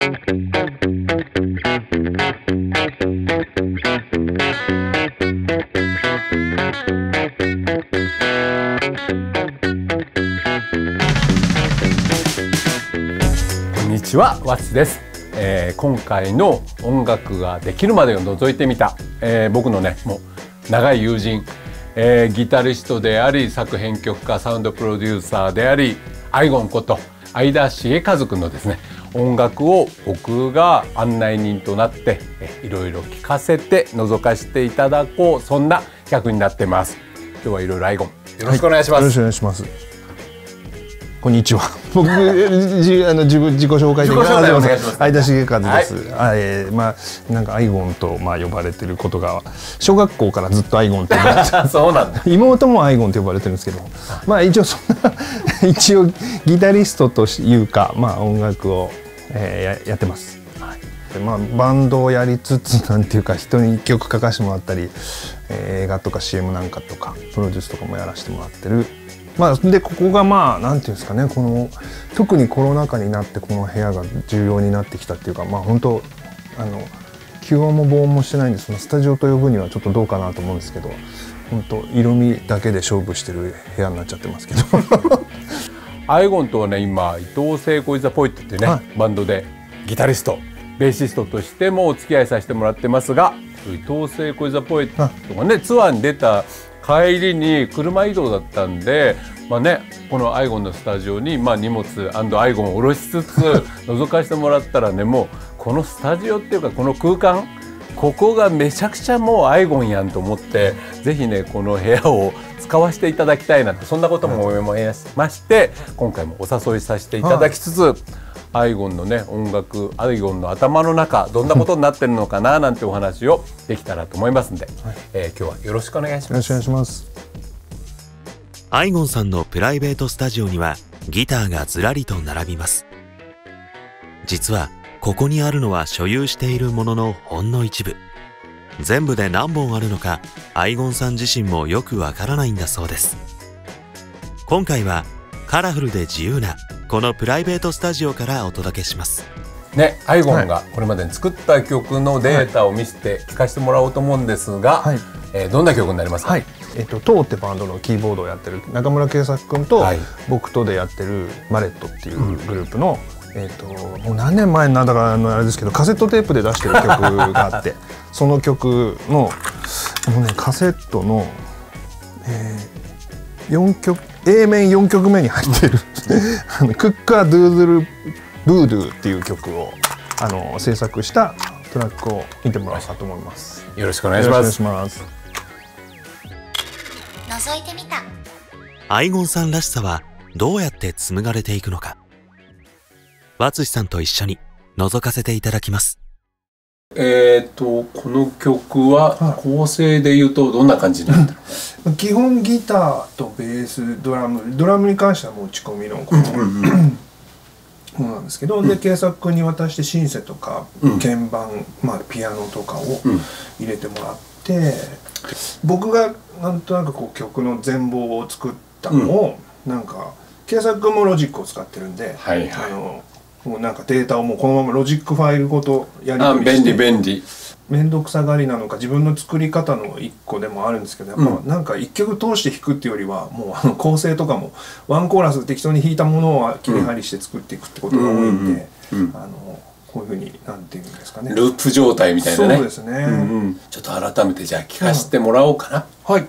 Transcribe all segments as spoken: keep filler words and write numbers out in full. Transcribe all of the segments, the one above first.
こんにちは、ワッツです。えー、今回の音楽ができるまでを覗いてみた、えー、僕のねもう長い友人、えー、ギタリストであり作編曲家サウンドプロデューサーでありアイゴンこと相田茂和君のですね音楽を僕が案内人となっていろいろ聴かせて覗かせていただこう、そんな企画になってます。今日はいろいろアイゴンよろしくお願いします。 はい、よろしくお願いします。こんにちは。僕じあの自分自己紹介で相田茂和です。はい、えー、まあなんかアイゴンとまあ呼ばれてることが小学校からずっとアイゴンって呼ばれてる。 そうなんだ。 妹もアイゴンって呼ばれてるんですけど、まあ一応そんな一応ギタリストというかまあ音楽を、えー、や, やってます。はい、でまあバンドをやりつつなんていうか人に曲書かせてもらったり、えー、映画とか シーエム なんかとかプロデュースとかもやらせてもらってる。まあ、でここがまあなんていうんですかね、この特にコロナ禍になってこの部屋が重要になってきたっていうか、まあ本当あの吸音も防音もしてないんで、そのスタジオと呼ぶにはちょっとどうかなと思うんですけど、本当色味だけで勝負してる部屋になっちゃってますけどアイゴンとはね今伊藤聖子イザポイットっていうね、はい、バンドでギタリストベーシストとしてもお付き合いさせてもらってますが、伊藤聖子イザポイットがねツアーに出た帰りに車移動だったんで、まあね、このアイゴンのスタジオに、まあ、荷物&アイゴンを下ろしつつ覗かせてもらったらね、もうこのスタジオっていうかこの空間ここがめちゃくちゃもうアイゴンやんと思って、ぜひねこの部屋を使わせていただきたいなって、そんなことも思いまして、今回もお誘いさせていただきつつ、はい、アイゴンのね音楽、アイゴンの頭の中どんなことになってるのかななんてお話をできたらと思いますんで、はい、えー、今日はよろしくお願いします。 よろしくお願いします。 アイゴンさんのプライベートスタジオにはギターがずらりと並びます。実はここにあるのは所有しているもののほんの一部。全部で何本あるのかアイゴンさん自身もよくわからないんだそうです。今回はカラフルで自由なこのプライベートスタジオからお届けします。 ね、アイゴンがこれまでに作った曲のデータを見せて聴かせてもらおうと思うんですが、はい、えー、どんな曲になりますか？ はい、えっと、トーってバンドのキーボードをやってる中村圭作君と、はい、僕とでやってるマレットっていうグループの、うん、えっと、もう何年前なんだかあれですけどカセットテープで出してる曲があってその曲のもう、ね、カセットの、えー、よんきょく A 面よんきょくめに入ってるあのクッカードゥードゥルブードゥっていう曲をあの制作したトラックを見てもらおうかと思います。 よろしくお願いします。 ます。 覗いてみた。アイゴンさんらしさはどうやって紡がれていくのか、ワツシさんと一緒に覗かせていただきます。 えーとこの曲は構成でいうとどんな感じになってる？ 基本ギターとベース、ドラム、ドラムに関してはもう打ち込みのこのものなんですけど、で圭作君に渡してシンセとか鍵盤、まあ、ピアノとかを入れてもらって、僕がなんとなくこう曲の全貌を作ったのを、なんか圭作君もロジックを使ってるんで、 はいはい、 あのもうなんかデータをもうこのままロジックファイルごとやり取りして、 便利便利面倒くさがりなのか自分の作り方の一個でもあるんですけど、やっぱなんか一曲通して弾くっていうよりはもうあの構成とかもワンコーラス適当に弾いたものを切り張りして作っていくってことが多いんで、あのこういうふうになんていうんですかね、 ループ状態みたいなね。 そうですね、うんうん、 ちょっと改めてじゃあ聴かせてもらおうかな、うん、 はい。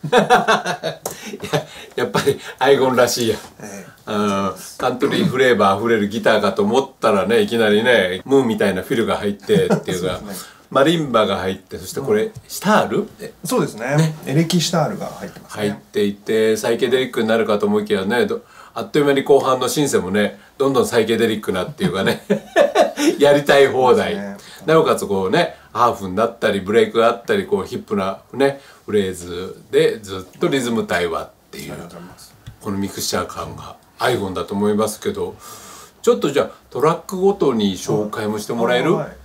いややっぱりアイゴンらしいや、ええ、うんカントリーフレーバーあふれるギターかと思ったらねいきなりねムーみたいなフィルが入ってっていうかね、マリンバが入ってそしてこれ、うん、シタールそうですねねエレキシタールが入ってますね。 入っていてサイケデリックになるかと思いきやねあっという間に後半のシンセもねどんどんサイケデリックなっていうかねやりたい放題、ね、なおかつこうねハーフになったりブレイクがあったりこうヒップなねフレーズでずっとリズム体はっていうこのミクスチャー感がアイゴンだと思いますけどちょっとじゃあトラックごとに紹介もしてもらえる？はいはい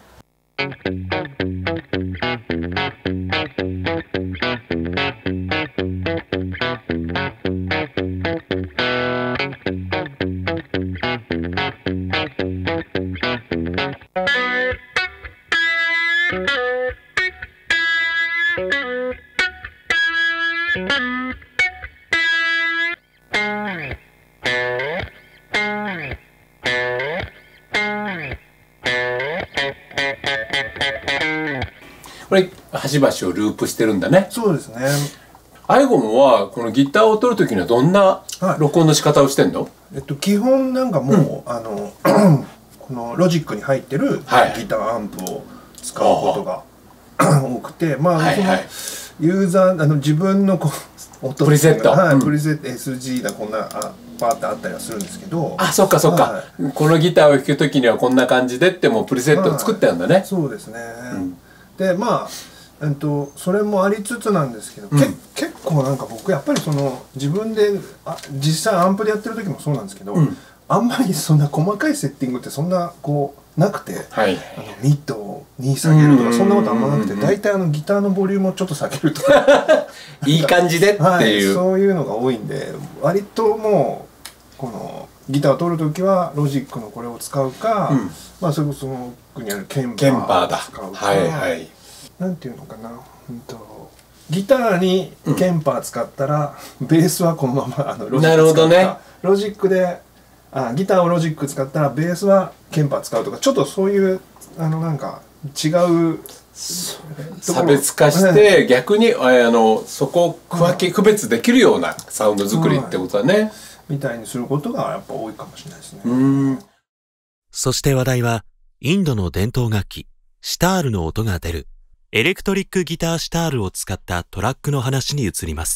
これ端々をループしてるんだね。 そうですね。 アイゴンはこのギターを取る時にはどんな録音の仕方をしてんの？はい、 えっと基本なんかもう、うん、あのこのロジックに入ってるギターアンプを使うことが、はい、多くて、まあ、はいはい、そのユーザーあの自分のこう音プリセット、 はい、うん、プリセット エスジー だこんなあパーってあったりはするんですけど、 あ、そっかそっか、はい、このギターを弾く時にはこんな感じでってもうプリセットを作ってあるんだね。はい、 そうですね。うん、でまあ。えっと、それもありつつなんですけど、うん、け結構なんか僕やっぱりその自分であ実際アンプでやってる時もそうなんですけど、うん、あんまりそんな細かいセッティングってそんなこうなくて、はい、あのミッドに下げるとかそんなことあんまなくて大体あのギターのボリュームをちょっと下げるとかいい感じでっていう、はい、 そういうのが多いんで割ともうこのギターを取る時はロジックのこれを使うか、うん、まあそれこそその奥にあるケンパーを使うか。はいはいなんていうのかな、うんと、ギターにケンパー使ったら、うん、ベースはこのままあのロジック使うか、なるほどね、ロジックであギターをロジック使ったらベースはケンパー使うとかちょっとそういうあのなんか違う差別化して逆にあのそこを区分け区別できるようなサウンド作りってことだね、はい、 みたいにすることがやっぱ多いかもしれないですね。 うん。そして話題はインドの伝統楽器シタールの音が出るエレクトリックギターシタールを使ったトラックの話に移ります。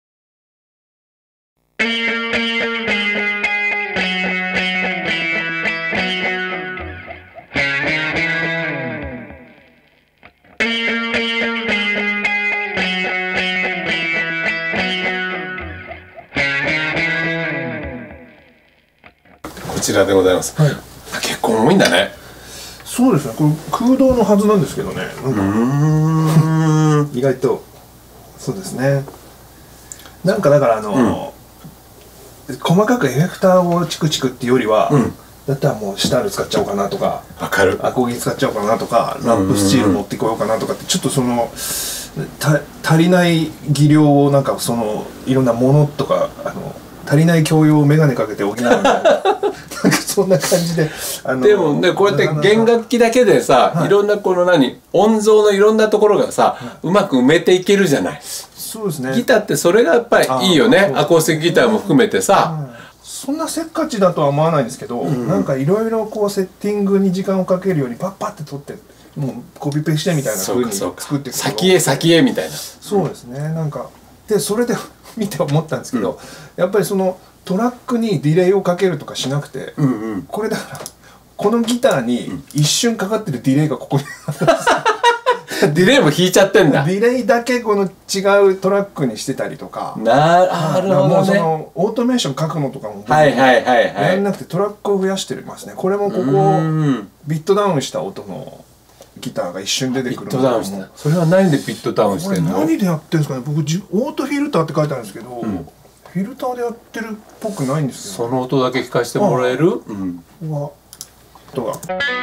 こちらでございます。はい、結構重いんだね。 そうですね。これ空洞のはずなんですけどね。なんか意外とそうですね。なんかだからあの、うん、細かくエフェクターをチクチクっていうよりは、うん、だったらもうシタール使っちゃおうかなとか、 わかる。 アコギ使っちゃおうかなとか、ラップスチール持ってこようかなとかってちょっとそのた足りない技量をなんかそのいろんなものとかあの足りない教養を眼鏡かけて補うみたいな。なんかそんな感じであのでもねこうやって弦楽器だけでさ、はい、いろんなこの何音像のいろんなところがさ、はい、うまく埋めていけるじゃない。 そうですね。 ギターってそれがやっぱりいいよね。アコースティックギターも含めてさ、 はい、そんなせっかちだとは思わないんですけど、うん、なんかいろいろこうセッティングに時間をかけるようにパッパって取ってもうコピペしてみたいな風に作っていく先へ先へみたいな。 そうですね。なんかでそれで見て思ったんですけど、うん、やっぱりそのトラックにディレイをかけるとかしなくて、うんうん、これだからこのギターに一瞬かかってるディレイがここにあるんですよ。 ディレイも弾いちゃってんだ。 ディレイだけこの違うトラックにしてたりとか。 なるほどね。もうそのオートメーション書くのとかもやんなくてトラックを増やしてますね。これもここビットダウンした音のギターが一瞬出てくる。 ビットダウンした。それは何でビットダウンしてんの？ 何でやってるんですかね。僕オートフィルターって書いてあるんですけど。うん、フィルターでやってるっぽくないんですけど、 ね、その音だけ聞かせてもらえる？うん。 うわ。音が。こ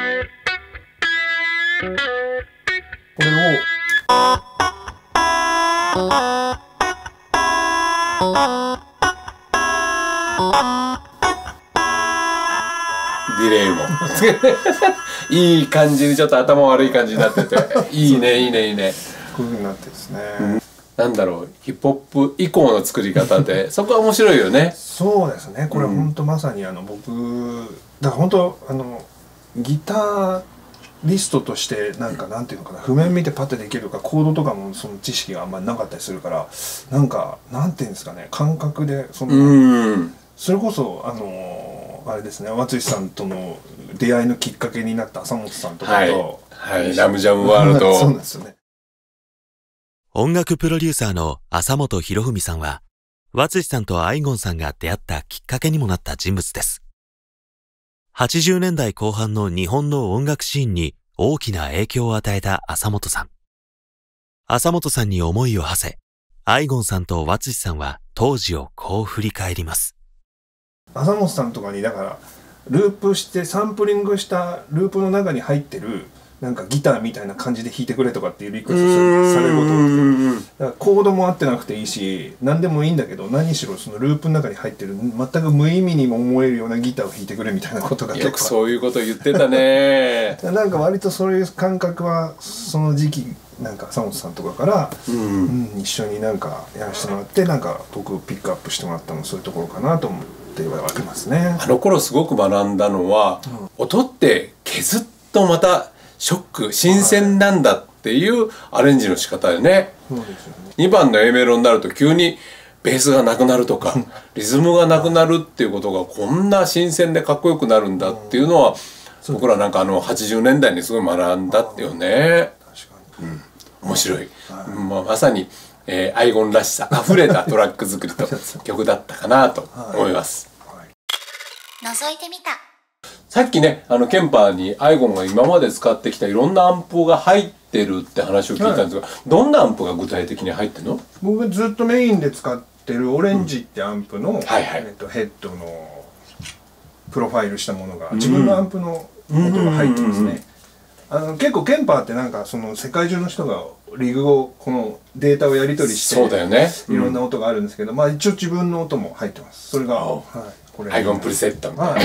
れを。 ディレイも。いい感じにちょっと頭悪い感じになってて、いいねいいねいいね。 こういう風になってですね。うんなんだろうヒップホップ以降の作り方でそこは面白いよね。 そうですね。これ本当まさにあの僕だから本当あのギタリストとしてなんかなんていうのかな、譜面見てパッてできるかコードとかもその知識があんまりなかったりするから、なんかなんていうんですかね、感覚でそのうんそれこそあのあれですね、松井さんとの出会いのきっかけになった浅本さんとかと、 はい、はい、ラムジャムワールドそうなんですよね。 音楽プロデューサーの浅本博文さんは、和津さんとアイゴンさんが出会ったきっかけにもなった人物です。はちじゅうねんだいこう半の日本の音楽シーンに大きな影響を与えた浅本さん。浅本さんに思いを馳せ、アイゴンさんと和津さんは当時をこう振り返ります。 浅本さんとかにだからループしてサンプリングしたループの中に入ってるなんかギターみたいな感じで弾いてくれとかっていうリクエストされることが、だからコードも合ってなくていいし何でもいいんだけど、何しろそのループの中に入ってる全く無意味にも思えるようなギターを弾いてくれみたいなことが結構よくそういうこと言ってたねなんか割とそういう感覚はその時期なんか浅本さんとかから、うんうん、一緒になんかやらせてもらってなんか僕ピックアップしてもらったのそういうところかなと思ってはいますね。 あの頃すごく学んだのは、うん、音って削っとまたショック新鮮なんだっていうアレンジの仕方でね。そうですよね。にばんの A メロになると急にベースがなくなるとかリズムがなくなるっていうことがこんな新鮮でかっこよくなるんだっていうのは、うん、僕らなんかあのはちじゅうねんだいにすごい学んだってよね。確かに、うん、面白い、はい、まあ、まさに、えー、アイゴンらしさあふれたトラック作りと曲だったかなと思います、はいはい、 覗いてみた。 さっきねあのケンパーにアイゴンが今まで使ってきたいろんなアンプが入ってるって話を聞いたんですが、はい、どんなアンプが具体的に入ってるの？ 僕ずっとメインで使ってるオレンジってアンプの、うんはいはいえっと、ヘッドのプロファイルしたものが、うん、自分のアンプの音が入ってますね。あの結構ケンパーってなんかその世界中の人がリグをこのデータをやり取りしてそうだよね、 いろんな音があるんですけど、まあ一応自分の音も入ってます。それが、はい、 これアイゴンプリセットみたいな、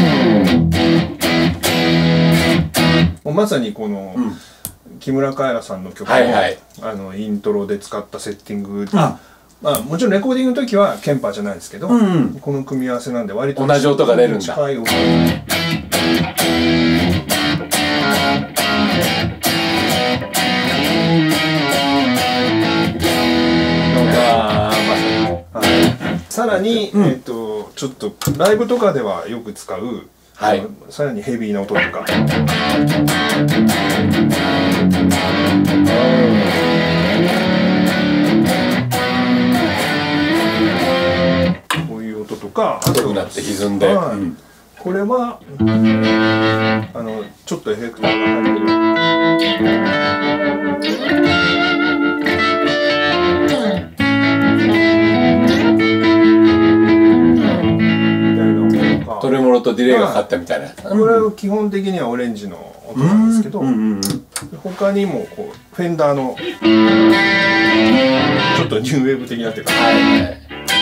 はい、もうまさにこの、うん、木村カエラさんの曲の、はいはい、あのイントロで使ったセッティング、うん、あまあもちろんレコーディングの時はケンパーじゃないですけど、うんうん、この組み合わせなんで割と同じ音が出るんだ。 近い音さらに、うん、えーとちょっとライブとかではよく使う、はい、さらにヘビーな音とかこういう音とか太くなって歪んで、 はいうん、これはあのちょっとエフェクトが入ってるトレモロとディレイがかかったみたいな、 これは基本的にはオレンジの音なんですけど、他にもこうフェンダーのちょっとニューウェーブ的なっていうか、はいはい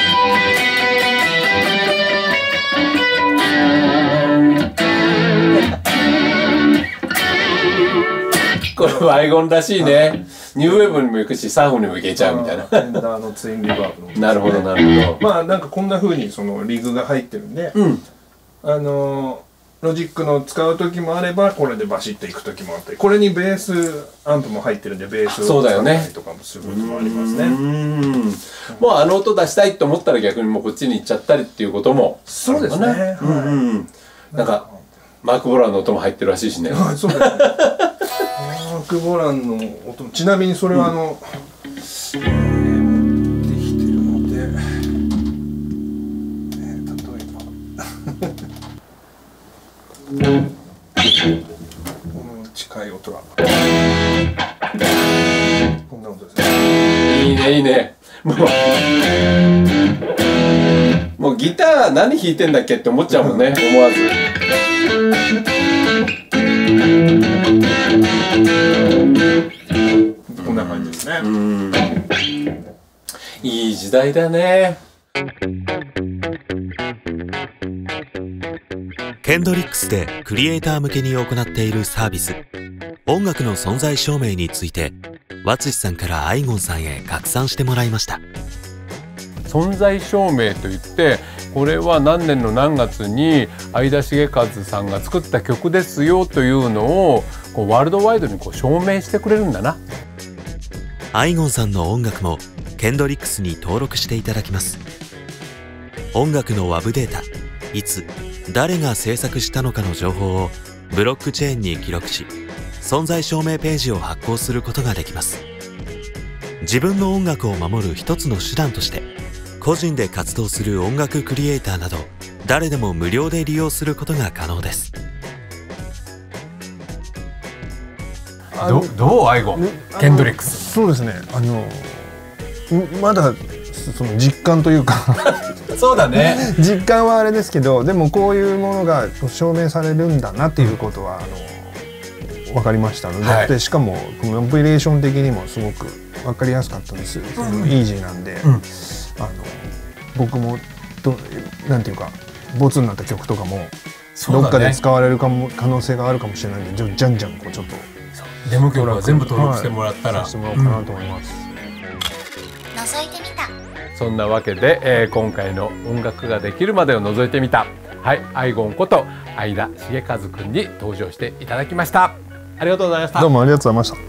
これはアイゴンらしいね。ニューウェーブにも行くしサーフにも行けちゃうみたいな。フェンダーのツインリバーブの、ね、 なるほどなるほど。 まあなんかこんな風にそのリグが入ってるんで、うん、あのロジックの使う時もあればこれでバシッといく時もあったり、これにベースアンプも入ってるんでベースを使ったりとかもすることもありますね。うん、 もうあの音出したいと思ったら逆にもうこっちに行っちゃったりっていうこともあるのかな。そうですね。はい、うんうん、なんかマーク・ボランの音も入ってるらしいしね。 はい、そうですね。マーク・ボランの音、ちなみにそれはあの、うん、えー、持ってきてるので、えー、例えばこの近い音がこんな音ですね。 いいねいいね。もうもうギター何弾いてんだっけって思っちゃうもんね、思わず。 こんな感じですね。うん、 いい時代だね。 ケンドリックスでクリエイター向けに行っているサービス、音楽の存在証明について、 和津さんからアイゴンさんへ拡散してもらいました。 存在証明といって、これは何年の何月に相田茂和さんが作った曲ですよというのをこうワールドワイドにこう証明してくれるんだな。 アイゴンさんの音楽もケンドリックスに登録していただきます。音楽の ワブ データ、いつ誰が制作したのかの情報をブロックチェーンに記録し、存在証明ページを発行することができます。自分の音楽を守る一つの手段として、個人で活動する音楽クリエイターなど誰でも無料で利用することが可能です。 どどうアイゴンケンドリックス。 そうですね、あのまだその実感というかそうだね実感はあれですけど、でもこういうものが証明されるんだなっていうことは、うん、あの分かりましたので、はい、でしかもコンピレーション的にもすごく分かりやすかったんです、うん、イージーなんで、うん、あの僕もどなんていうかボツになった曲とかもどっかで使われるかも可能性があるかもしれないんで、じゃんじゃんこうちょっとデモ曲は全部登録してもらったら、 はい、させてもらおうかなと思います、 うん、覗いてみた。 そんなわけで、えー、今回の音楽ができるまでを覗いてみた、はい、アイゴンこと相田茂和くんに登場していただきました。ありがとうございました。 どうもありがとうございました。